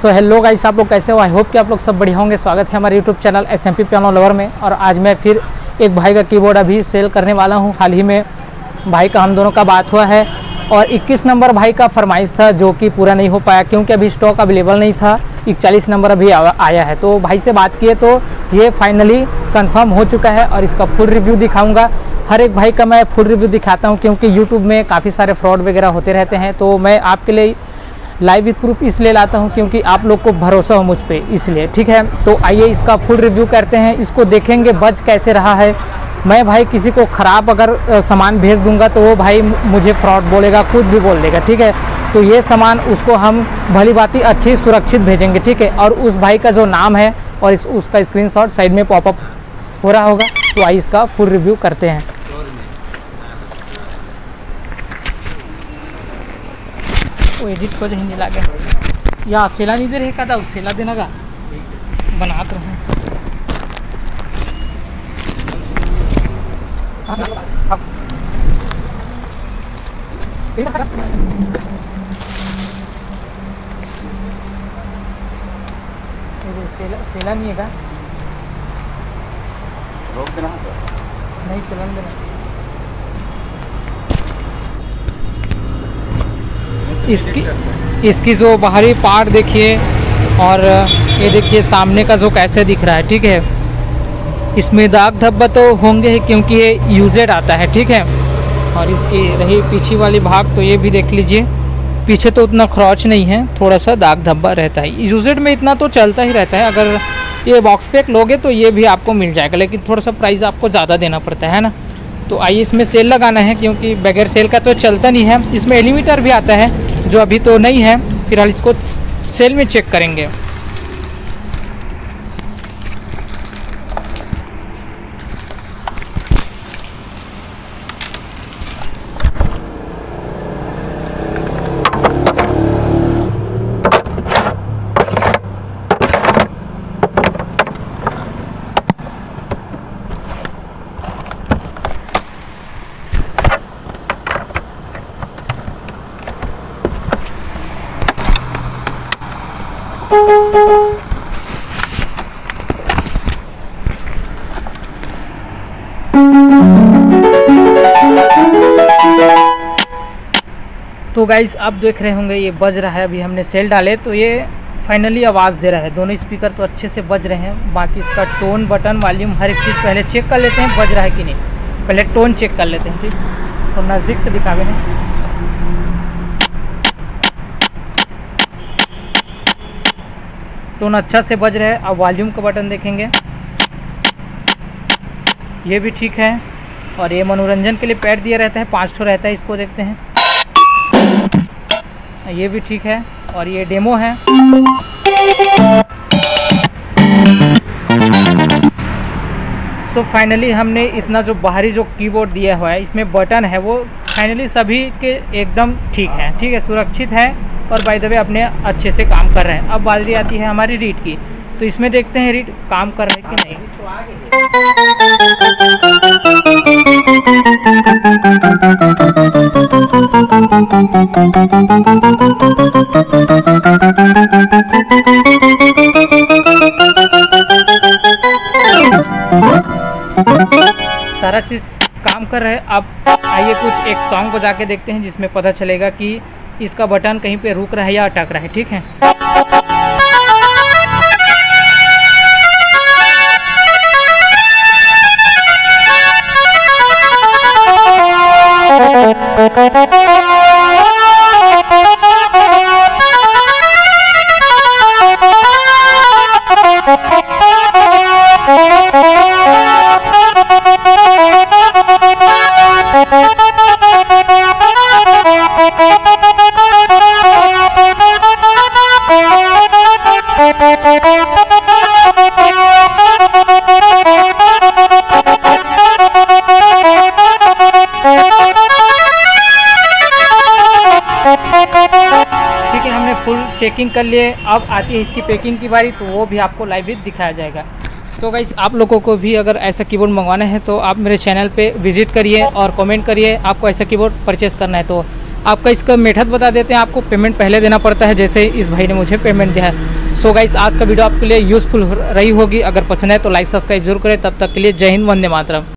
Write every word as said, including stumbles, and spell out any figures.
So hello guys, आप लोग कैसे हो? आई होप कि आप लोग सब बढ़िया होंगे। स्वागत है हमारे YouTube channel S M P piano lover में। और आज मैं फिर एक भाई का कीबोर्ड अभी सेल करने वाला हूं। हाल ही में भाई का हम दोनों का बात हुआ है और इक्कीस नंबर भाई का फरमाइश था जो कि पूरा नहीं हो पाया क्योंकि अभी स्टॉक अवेलेबल नहीं था। इकतालीस नंबर अभी आया है, तो भाई से बात किए तो ये फाइनली कंफर्म हो चुका है और इसका फुल रिव्यू दिखाऊंगा। हर एक भाई का मैं फुल रिव्यू दिखाता हूं क्योंकि यूट्यूब में काफ़ी सारे फ्रॉड वगैरह होते रहते हैं, तो मैं आपके लिए लाइव विद प्रूफ इसलिए लाता हूं क्योंकि आप लोग को भरोसा हो मुझ पे, इसलिए। ठीक है, तो आइए इसका फुल रिव्यू करते हैं, इसको देखेंगे बज कैसे रहा है। मैं भाई किसी को ख़राब अगर सामान भेज दूंगा तो वो भाई मुझे फ्रॉड बोलेगा, खुद भी बोल देगा। ठीक है, तो ये सामान उसको हम भली बाती अच्छी सुरक्षित भेजेंगे। ठीक है, और उस भाई का जो नाम है और इस उसका स्क्रीनशॉट साइड में पॉपअप हो रहा होगा, तो आइए इसका फुल रिव्यू करते हैं। वो एडिट को जो हिंदी लागे या सेला नहीं दे रहे का था, सेला देना का बनाते हैं। सेला सेला नहीं है का, रोक देना नहीं, चलन देना। इसकी इसकी जो बाहरी पार्ट देखिए और ये देखिए सामने का जो कैसे दिख रहा है। ठीक है, इसमें दाग धब्बा तो होंगे ही क्योंकि ये यूजेड आता है। ठीक है, और इसकी रही पीछे वाली भाग तो ये भी देख लीजिए, पीछे तो उतना खरोच नहीं है, थोड़ा सा दाग धब्बा रहता है। यूजेड में इतना तो चलता ही रहता है। अगर ये बॉक्स पैक लोगे तो ये भी आपको मिल जाएगा, लेकिन थोड़ा सा प्राइस आपको ज़्यादा देना पड़ता है ना। तो आइए इसमें सेल लगाना है क्योंकि बगैर सेल का तो चलता नहीं है। इसमें एलीमीटर भी आता है जो अभी तो नहीं है, फिलहाल इसको सेल में चेक करेंगे। तो गाइस आप देख रहे होंगे ये बज रहा है। अभी हमने सेल डाले तो ये फाइनली आवाज़ दे रहा है। दोनों स्पीकर तो अच्छे से बज रहे हैं। बाकी इसका टोन, बटन, वॉल्यूम हर एक चीज़ पहले चेक कर लेते हैं बज रहा है कि नहीं। पहले टोन चेक कर लेते हैं। ठीक, तो नज़दीक से दिखावे नहीं, टोन अच्छा से बज रहा है। अब वॉल्यूम का बटन देखेंगे, ये भी ठीक है। और ये मनोरंजन के लिए पैड दिया रहता है, पाँच ठो रहता है, इसको देखते हैं, ये भी ठीक है। और ये डेमो है। सो so फाइनली हमने इतना जो बाहरी जो कीबोर्ड दिया हुआ है, इसमें बटन है, वो फाइनली सभी के एकदम ठीक है। ठीक है, सुरक्षित है और बाय द वे अपने अच्छे से काम कर रहे हैं। अब बारी आती है हमारी रीड की, तो इसमें देखते हैं रीड काम कर रहे हैं कि नहीं। सारा चीज़ काम कर रहे हैं। अब आइए कुछ एक सॉन्ग बजा के देखते हैं जिसमें पता चलेगा कि इसका बटन कहीं पे रुक रहा है या अटक रहा है। ठीक है, चेकिंग कर लिए। अब आती है इसकी पैकिंग की बारी, तो वो भी आपको लाइव ही दिखाया जाएगा। सो so गाइस, आप लोगों को भी अगर ऐसा कीबोर्ड मंगवाना है तो आप मेरे चैनल पे विजिट करिए और कमेंट करिए आपको ऐसा कीबोर्ड परचेज़ करना है। तो आपका इसका मेथड बता देते हैं। आपको पेमेंट पहले देना पड़ता है, जैसे इस भाई ने मुझे पेमेंट दिया है। सो गाइस, आज का वीडियो आपके लिए यूज़फुल रही होगी। अगर पसंद है तो लाइक सब्सक्राइब जरूर करें। तब तक के लिए जय हिंद, वंदे मातरम।